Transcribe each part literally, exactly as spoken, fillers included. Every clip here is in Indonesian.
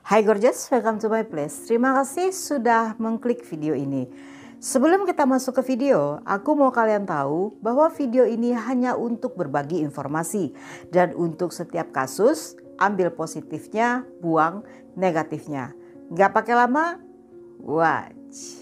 Hai gorgeous, welcome to my place. Terima kasih sudah mengklik video ini. Sebelum kita masuk ke video, aku mau kalian tahu bahwa video ini hanya untuk berbagi informasi. Dan untuk setiap kasus, ambil positifnya, buang negatifnya. Gak pakai lama, watch.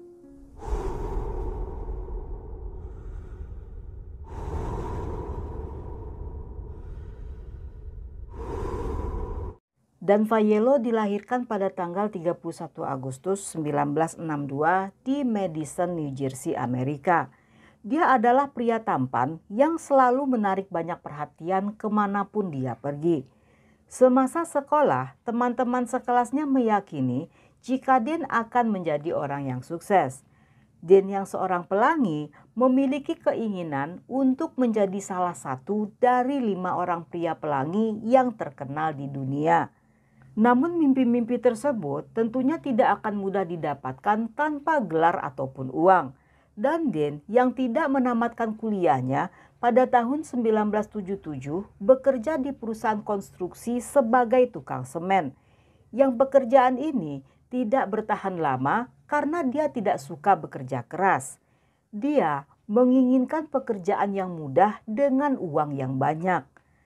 Dan Fayelo dilahirkan pada tanggal tiga puluh satu Agustus seribu sembilan ratus enam puluh dua di Madison, New Jersey, Amerika. Dia adalah pria tampan yang selalu menarik banyak perhatian kemanapun dia pergi. Semasa sekolah, teman-teman sekelasnya meyakini jika Dean akan menjadi orang yang sukses. Dean yang seorang pelangi memiliki keinginan untuk menjadi salah satu dari lima orang pria pelangi yang terkenal di dunia. Namun mimpi-mimpi tersebut tentunya tidak akan mudah didapatkan tanpa gelar ataupun uang. Dan Dean yang tidak menamatkan kuliahnya pada tahun seribu sembilan ratus tujuh puluh tujuh bekerja di perusahaan konstruksi sebagai tukang semen. Yang pekerjaan ini tidak bertahan lama karena dia tidak suka bekerja keras. Dia menginginkan pekerjaan yang mudah dengan uang yang banyak.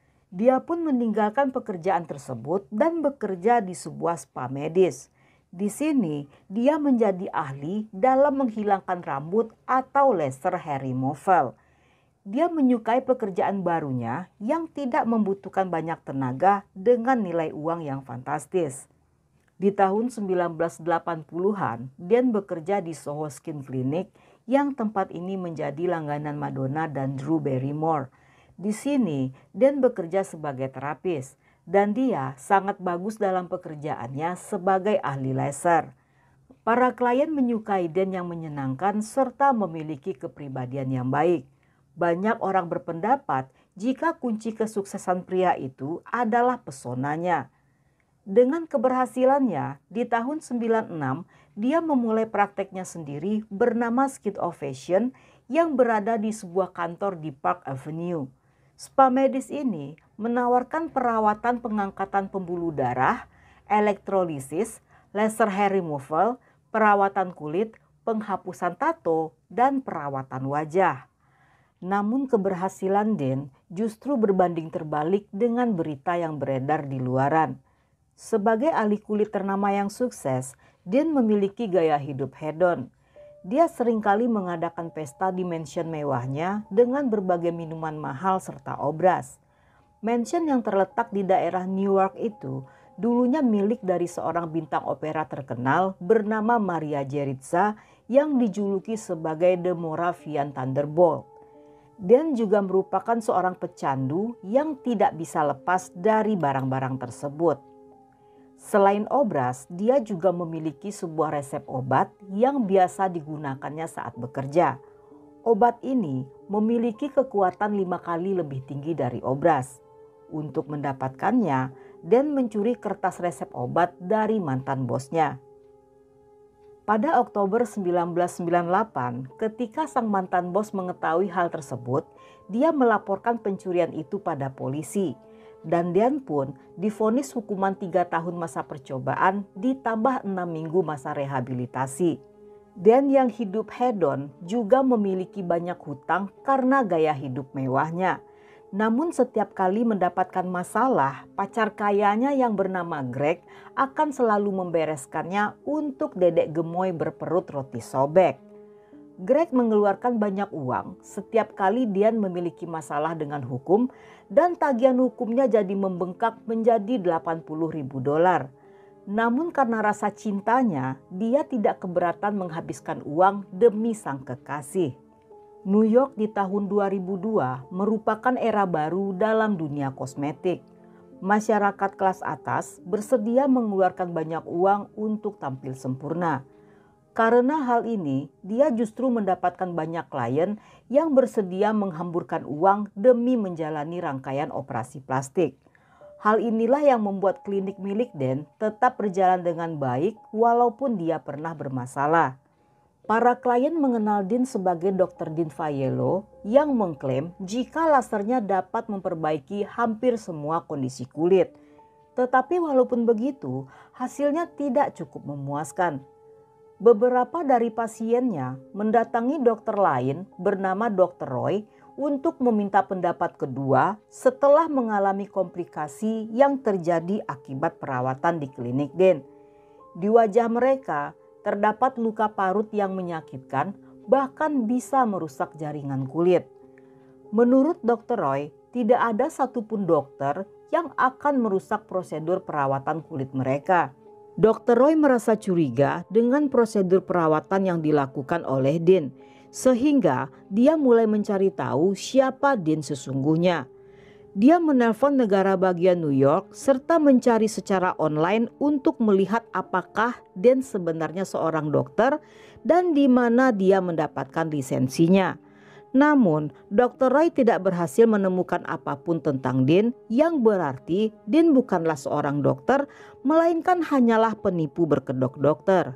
Dia pun meninggalkan pekerjaan tersebut dan bekerja di sebuah spa medis. Di sini dia menjadi ahli dalam menghilangkan rambut atau laser hair removal. Dia menyukai pekerjaan barunya yang tidak membutuhkan banyak tenaga dengan nilai uang yang fantastis. Di tahun seribu sembilan ratus delapan puluhan, Dean bekerja di Soho Skin Clinic yang tempat ini menjadi langganan Madonna dan Drew Barrymore. Di sini, Dean bekerja sebagai terapis dan dia sangat bagus dalam pekerjaannya sebagai ahli laser. Para klien menyukai Dean yang menyenangkan serta memiliki kepribadian yang baik. Banyak orang berpendapat jika kunci kesuksesan pria itu adalah pesonanya. Dengan keberhasilannya, di tahun sembilan puluh enam dia memulai prakteknya sendiri bernama Skid of Fashion yang berada di sebuah kantor di Park Avenue. Spa medis ini menawarkan perawatan pengangkatan pembuluh darah, elektrolisis, laser hair removal, perawatan kulit, penghapusan tato, dan perawatan wajah. Namun keberhasilan Dean justru berbanding terbalik dengan berita yang beredar di luaran. Sebagai ahli kulit ternama yang sukses, Dean memiliki gaya hidup hedon. Dia seringkali mengadakan pesta di mansion mewahnya dengan berbagai minuman mahal serta obras. Mansion yang terletak di daerah Newark itu dulunya milik dari seorang bintang opera terkenal bernama Maria Jeritza yang dijuluki sebagai The Moravian Thunderbolt. Dean juga merupakan seorang pecandu yang tidak bisa lepas dari barang-barang tersebut. Selain obras, dia juga memiliki sebuah resep obat yang biasa digunakannya saat bekerja. Obat ini memiliki kekuatan lima kali lebih tinggi dari obras. Untuk mendapatkannya, Dean mencuri kertas resep obat dari mantan bosnya. Pada Oktober seribu sembilan ratus sembilan puluh delapan, ketika sang mantan bos mengetahui hal tersebut, dia melaporkan pencurian itu pada polisi. Dan Dean pun divonis hukuman tiga tahun masa percobaan ditambah enam minggu masa rehabilitasi. Dean yang hidup hedon juga memiliki banyak hutang karena gaya hidup mewahnya. Namun setiap kali mendapatkan masalah, pacar kayanya yang bernama Greg akan selalu membereskannya untuk dedek gemoy berperut roti sobek. Greg mengeluarkan banyak uang setiap kali Dean memiliki masalah dengan hukum dan tagihan hukumnya jadi membengkak menjadi delapan puluh ribu dolar. Namun karena rasa cintanya, dia tidak keberatan menghabiskan uang demi sang kekasih. New York di tahun dua ribu dua merupakan era baru dalam dunia kosmetik. Masyarakat kelas atas bersedia mengeluarkan banyak uang untuk tampil sempurna. Karena hal ini, dia justru mendapatkan banyak klien yang bersedia menghamburkan uang demi menjalani rangkaian operasi plastik. Hal inilah yang membuat klinik milik Dean tetap berjalan dengan baik walaupun dia pernah bermasalah. Para klien mengenal Dean sebagai dokter Dean Fayelo yang mengklaim jika lasernya dapat memperbaiki hampir semua kondisi kulit. Tetapi walaupun begitu, hasilnya tidak cukup memuaskan. Beberapa dari pasiennya mendatangi dokter lain bernama dokter Roy untuk meminta pendapat kedua setelah mengalami komplikasi yang terjadi akibat perawatan di klinik Dean. Di wajah mereka terdapat luka parut yang menyakitkan, bahkan bisa merusak jaringan kulit. Menurut dokter Roy, tidak ada satupun dokter yang akan merusak prosedur perawatan kulit mereka. dokter Roy merasa curiga dengan prosedur perawatan yang dilakukan oleh Dean, sehingga dia mulai mencari tahu siapa Dean sesungguhnya. Dia menelpon negara bagian New York serta mencari secara online untuk melihat apakah Dean sebenarnya seorang dokter dan di mana dia mendapatkan lisensinya. Namun, dokter Roy tidak berhasil menemukan apapun tentang Dean, yang berarti Dean bukanlah seorang dokter, melainkan hanyalah penipu berkedok dokter.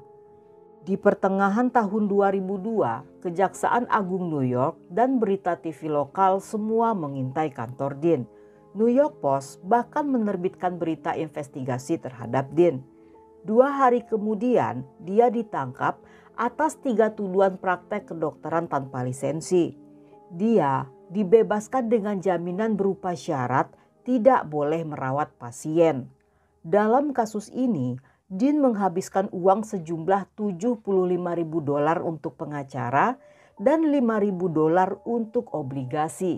Di pertengahan tahun dua ribu dua, Kejaksaan Agung New York dan berita T V lokal semua mengintai kantor Dean. New York Post bahkan menerbitkan berita investigasi terhadap Dean. Dua hari kemudian, dia ditangkap atas tiga tuduhan praktek kedokteran tanpa lisensi. Dia dibebaskan dengan jaminan berupa syarat tidak boleh merawat pasien. Dalam kasus ini, Dean menghabiskan uang sejumlah tujuh puluh lima ribu dolar untuk pengacara dan lima ribu dolar untuk obligasi.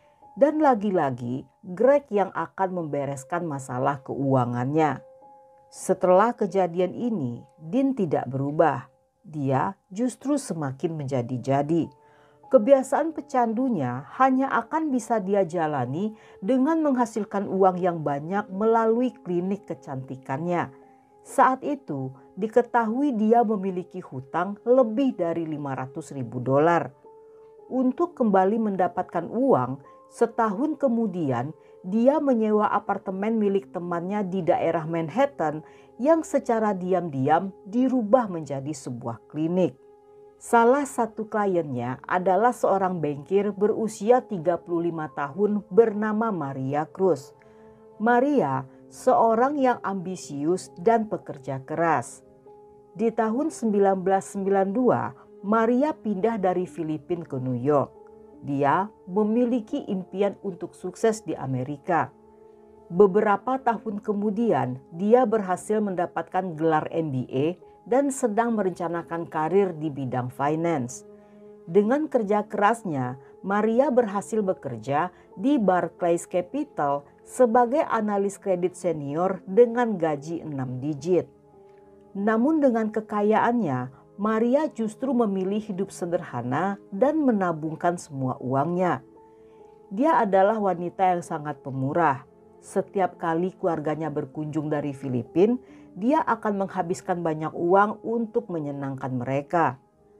Dan lagi-lagi, Greg yang akan membereskan masalah keuangannya. Setelah kejadian ini, Dean tidak berubah. Dia justru semakin menjadi-jadi. Kebiasaan pecandunya hanya akan bisa dia jalani dengan menghasilkan uang yang banyak melalui klinik kecantikannya. Saat itu diketahui dia memiliki hutang lebih dari lima ratus ribu dolar. Untuk kembali mendapatkan uang, setahun kemudian dia menyewa apartemen milik temannya di daerah Manhattan yang secara diam-diam dirubah menjadi sebuah klinik. Salah satu kliennya adalah seorang bankir berusia tiga puluh lima tahun bernama Maria Cruz. Maria seorang yang ambisius dan pekerja keras. Di tahun seribu sembilan ratus sembilan puluh dua, Maria pindah dari Filipina ke New York. Dia memiliki impian untuk sukses di Amerika. Beberapa tahun kemudian, dia berhasil mendapatkan gelar M B A dan sedang merencanakan karir di bidang finance. Dengan kerja kerasnya, Maria berhasil bekerja di Barclays Capital sebagai analis kredit senior dengan gaji enam digit. Namun dengan kekayaannya, Maria justru memilih hidup sederhana dan menabungkan semua uangnya. Dia adalah wanita yang sangat pemurah. Setiap kali keluarganya berkunjung dari Filipina, dia akan menghabiskan banyak uang untuk menyenangkan mereka.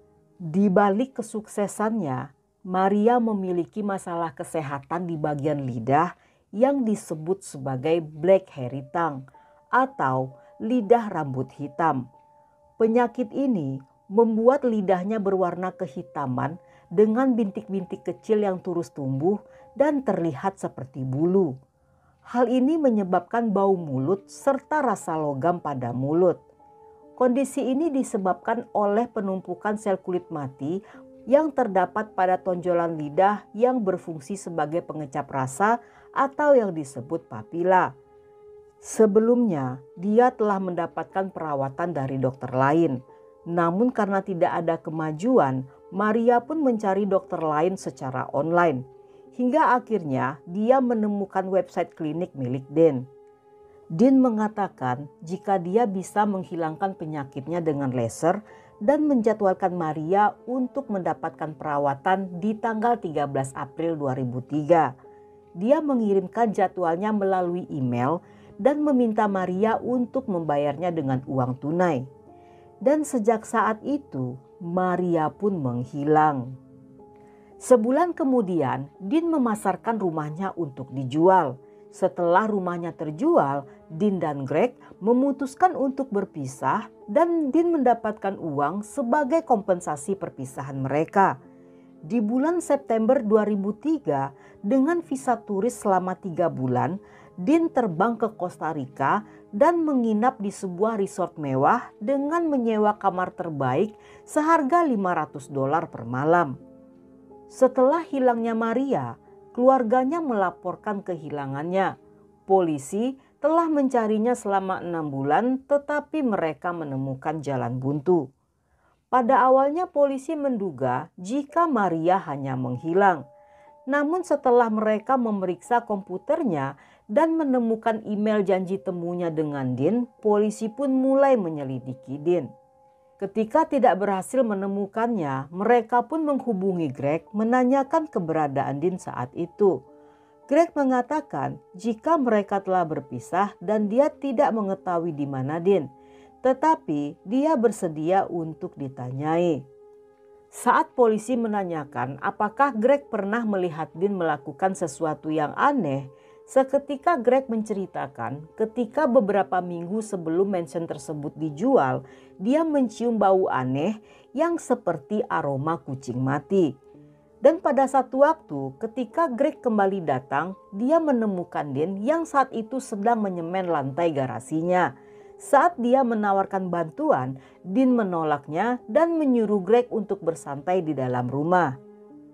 Di balik kesuksesannya, Maria memiliki masalah kesehatan di bagian lidah yang disebut sebagai black hairy tongue atau lidah rambut hitam. Penyakit ini membuat lidahnya berwarna kehitaman dengan bintik-bintik kecil yang terus tumbuh dan terlihat seperti bulu. Hal ini menyebabkan bau mulut serta rasa logam pada mulut. Kondisi ini disebabkan oleh penumpukan sel kulit mati yang terdapat pada tonjolan lidah yang berfungsi sebagai pengecap rasa atau yang disebut papila. Sebelumnya, dia telah mendapatkan perawatan dari dokter lain. Namun karena tidak ada kemajuan, Maria pun mencari dokter lain secara online. Hingga akhirnya dia menemukan website klinik milik Dean. Dean mengatakan jika dia bisa menghilangkan penyakitnya dengan laser dan menjadwalkan Maria untuk mendapatkan perawatan di tanggal tiga belas April dua ribu tiga. Dia mengirimkan jadwalnya melalui email dan meminta Maria untuk membayarnya dengan uang tunai. Dan sejak saat itu, Maria pun menghilang. Sebulan kemudian, Dean memasarkan rumahnya untuk dijual. Setelah rumahnya terjual, Dean dan Greg memutuskan untuk berpisah dan Dean mendapatkan uang sebagai kompensasi perpisahan mereka. Di bulan September dua ribu tiga, dengan visa turis selama tiga bulan, Dean terbang ke Costa Rica dan menginap di sebuah resort mewah dengan menyewa kamar terbaik seharga lima ratus dolar per malam. Setelah hilangnya Maria, keluarganya melaporkan kehilangannya. Polisi telah mencarinya selama enam bulan, tetapi mereka menemukan jalan buntu. Pada awalnya polisi menduga jika Maria hanya menghilang. Namun setelah mereka memeriksa komputernya dan menemukan email janji temunya dengan Dean, polisi pun mulai menyelidiki Dean. Ketika tidak berhasil menemukannya, mereka pun menghubungi Greg menanyakan keberadaan Dean saat itu. Greg mengatakan jika mereka telah berpisah dan dia tidak mengetahui di mana Dean. Tetapi dia bersedia untuk ditanyai. Saat polisi menanyakan apakah Greg pernah melihat Dean melakukan sesuatu yang aneh, seketika Greg menceritakan ketika beberapa minggu sebelum mansion tersebut dijual, dia mencium bau aneh yang seperti aroma kucing mati. Dan pada satu waktu ketika Greg kembali datang, dia menemukan Dean yang saat itu sedang menyemen lantai garasinya. Saat dia menawarkan bantuan, Dean menolaknya dan menyuruh Greg untuk bersantai di dalam rumah.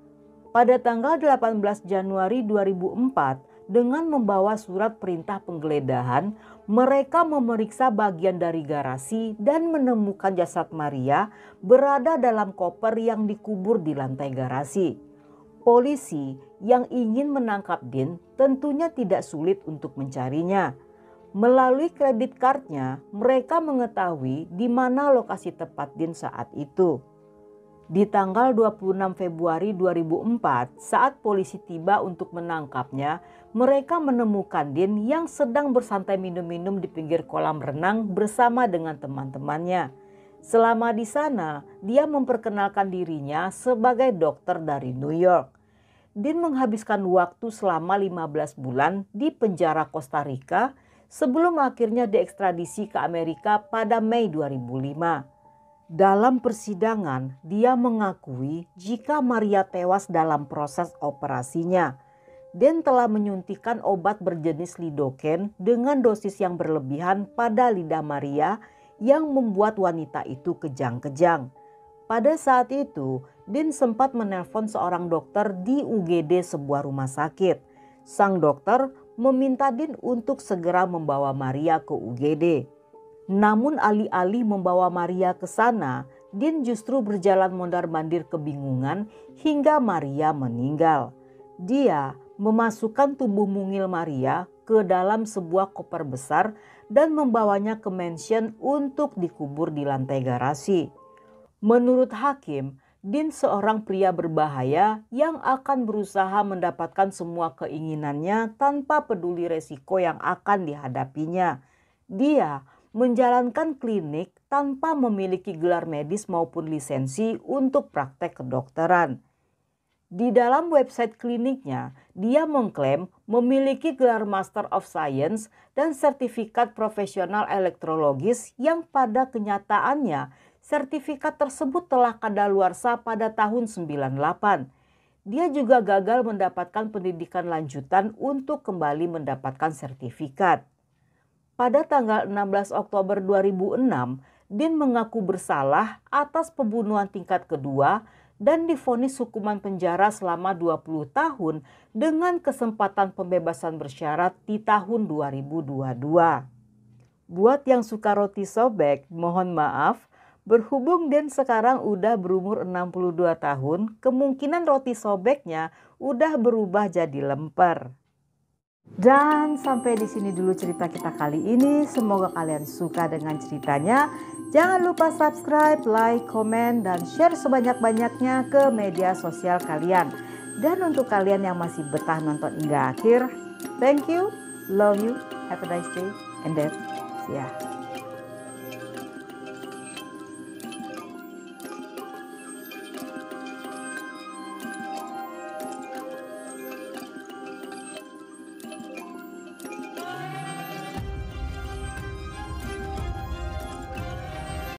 Pada tanggal delapan belas Januari dua ribu empat, dengan membawa surat perintah penggeledahan, mereka memeriksa bagian dari garasi dan menemukan jasad Maria berada dalam koper yang dikubur di lantai garasi. Polisi yang ingin menangkap Dean tentunya tidak sulit untuk mencarinya. Melalui kredit cardnya, mereka mengetahui di mana lokasi tepat Dean saat itu. Di tanggal dua puluh enam Februari dua ribu empat, saat polisi tiba untuk menangkapnya, mereka menemukan Dean yang sedang bersantai minum-minum di pinggir kolam renang bersama dengan teman-temannya. Selama di sana, dia memperkenalkan dirinya sebagai dokter dari New York. Dean menghabiskan waktu selama lima belas bulan di penjara Costa Rica sebelum akhirnya diekstradisi ke Amerika pada Mei dua ribu lima. Dalam persidangan, dia mengakui jika Maria tewas dalam proses operasinya. Dean telah menyuntikkan obat berjenis lidocaine dengan dosis yang berlebihan pada lidah Maria yang membuat wanita itu kejang-kejang. Pada saat itu, Dean sempat menelpon seorang dokter di U G D sebuah rumah sakit. Sang dokter meminta Dean untuk segera membawa Maria ke U G D. Namun alih-alih membawa Maria ke sana, Dean justru berjalan mondar-mandir kebingungan hingga Maria meninggal. Dia memasukkan tubuh mungil Maria ke dalam sebuah koper besar dan membawanya ke mansion untuk dikubur di lantai garasi. Menurut hakim, Dean seorang pria berbahaya yang akan berusaha mendapatkan semua keinginannya tanpa peduli resiko yang akan dihadapinya. Dia menjalankan klinik tanpa memiliki gelar medis maupun lisensi untuk praktek kedokteran. Di dalam website kliniknya, dia mengklaim memiliki gelar Master of Science dan sertifikat profesional elektrologis yang pada kenyataannya sertifikat tersebut telah kadaluarsa pada tahun sembilan puluh delapan. Dia juga gagal mendapatkan pendidikan lanjutan untuk kembali mendapatkan sertifikat. Pada tanggal enam belas Oktober dua ribu enam, Dean mengaku bersalah atas pembunuhan tingkat kedua dan divonis hukuman penjara selama dua puluh tahun dengan kesempatan pembebasan bersyarat di tahun dua ribu dua puluh dua. Buat yang suka roti sobek, mohon maaf, berhubung Dean sekarang udah berumur enam puluh dua tahun, kemungkinan roti sobeknya udah berubah jadi lemper. Dan sampai di sini dulu cerita kita kali ini. Semoga kalian suka dengan ceritanya. Jangan lupa subscribe, like, komen, dan share sebanyak-banyaknya ke media sosial kalian. Dan untuk kalian yang masih betah nonton hingga akhir, thank you, love you, have a nice day, and then see ya.